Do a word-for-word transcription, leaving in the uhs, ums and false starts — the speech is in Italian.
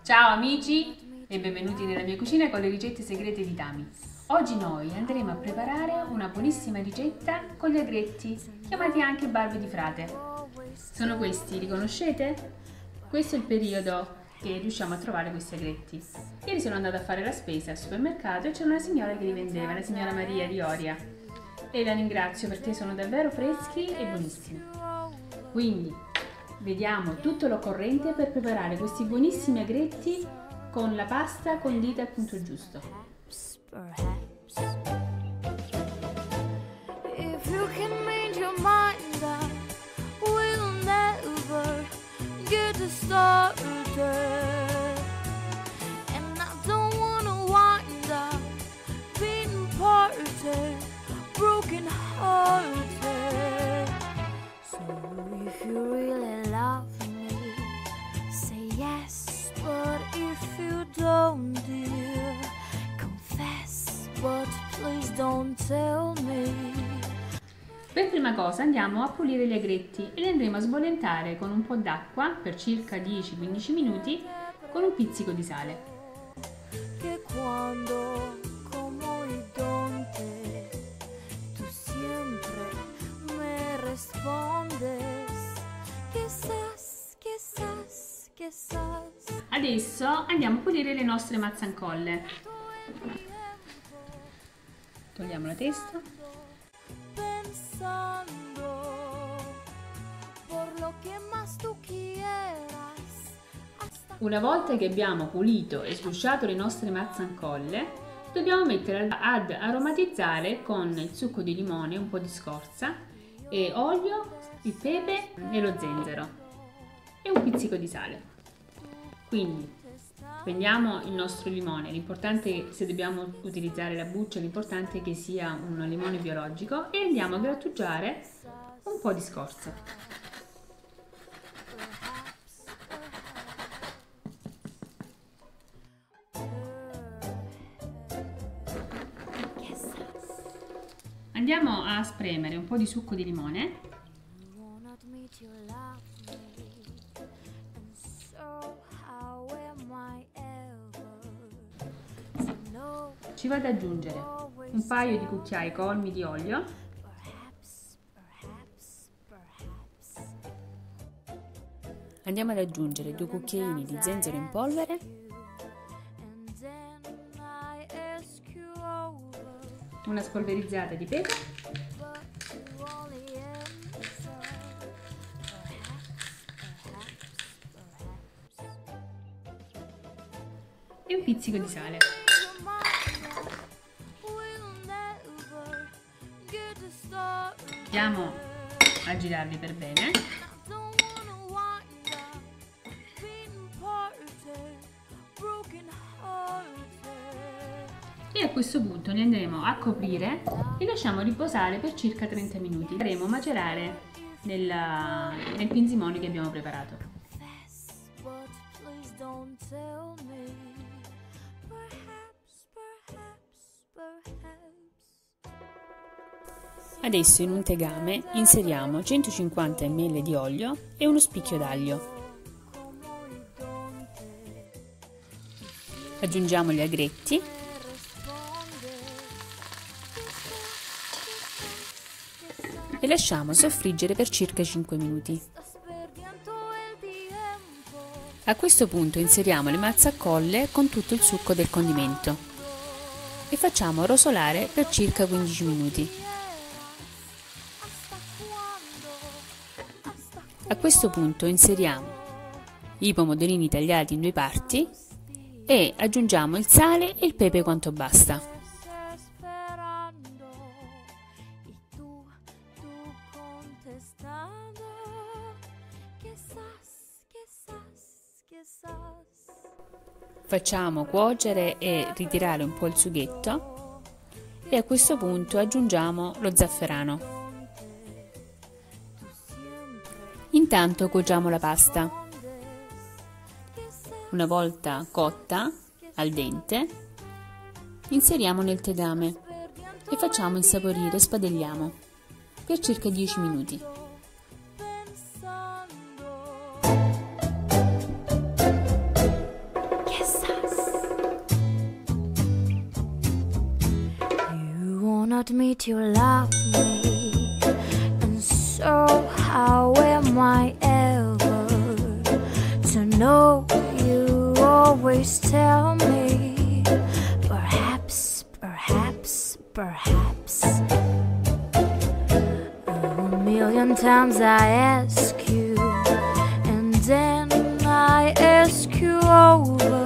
Ciao amici e benvenuti nella mia cucina con le ricette segrete di Tami. Oggi noi andremo a preparare una buonissima ricetta con gli agretti, chiamati anche barbe di frate. Sono questi, li conoscete? Questo è il periodo che riusciamo a trovare questi agretti. Ieri sono andata a fare la spesa al supermercato e c'era una signora che li vendeva, la signora Maria di Oria, e la ringrazio perché sono davvero freschi e buonissimi. Quindi vediamo tutto l'occorrente per preparare questi buonissimi agretti con la pasta condita al punto giusto. Per prima cosa andiamo a pulire gli agretti e li andremo a sbollentare con un po' d'acqua per circa dieci quindici minuti con un pizzico di sale. Que cuando como y donde tú siempre me respondes, quizás, quizás, quizás. Adesso andiamo a pulire le nostre mazzancolle. Togliamo la testa. Una volta che abbiamo pulito e sgusciato le nostre mazzancolle, dobbiamo mettere ad aromatizzare con il succo di limone, un po' di scorza, e olio, il pepe e lo zenzero e un pizzico di sale. Quindi prendiamo il nostro limone, l'importante, se dobbiamo utilizzare la buccia, l'importante è che sia un limone biologico, e andiamo a grattugiare un po' di scorza. Andiamo a spremere un po' di succo di limone ci vado ad aggiungere un paio di cucchiai colmi di olio, andiamo ad aggiungere due cucchiaini di zenzero in polvere, una spolverizzata di pepe e un pizzico di sale. Andiamo a girarli per bene. E a questo punto li andremo a coprire e lasciamo riposare per circa trenta minuti. Faremo macerare nel, nel pinzimonio che abbiamo preparato. Adesso in un tegame inseriamo centocinquanta millilitri di olio e uno spicchio d'aglio. Aggiungiamo gli agretti e lasciamo soffriggere per circa cinque minuti. A questo punto inseriamo le mazzacolle con tutto il succo del condimento e facciamo rosolare per circa quindici minuti. A questo punto inseriamo i pomodorini tagliati in due parti e aggiungiamo il sale e il pepe quanto basta. Facciamo cuocere e ritirare un po' il sughetto e a questo punto aggiungiamo lo zafferano. Intanto cuociamo la pasta. Una volta cotta al dente, inseriamo nel tegame e facciamo insaporire, spadelliamo per circa dieci minuti. me to love me, and so how am I ever to know? You always tell me, perhaps, perhaps, perhaps. A million times I ask you, and then I ask you over.